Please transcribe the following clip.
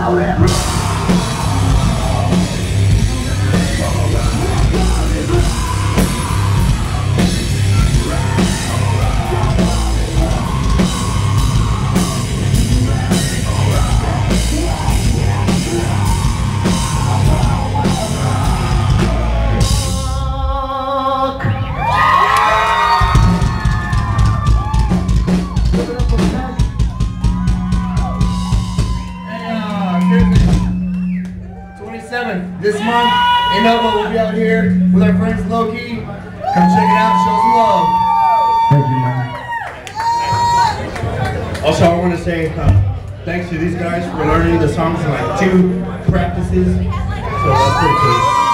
This month, In Ovo will be out here with our friends Loki. Come check it out, show some love. Thank you, man. Also, I want to say thanks to these guys for learning the songs in like 2 practices. So that's pretty cool.